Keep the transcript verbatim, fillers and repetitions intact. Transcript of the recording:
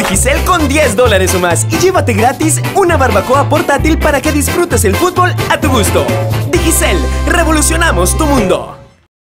Digicel con diez dólares o más y llévate gratis una barbacoa portátil para que disfrutes el fútbol a tu gusto. Digicel, revolucionamos tu mundo.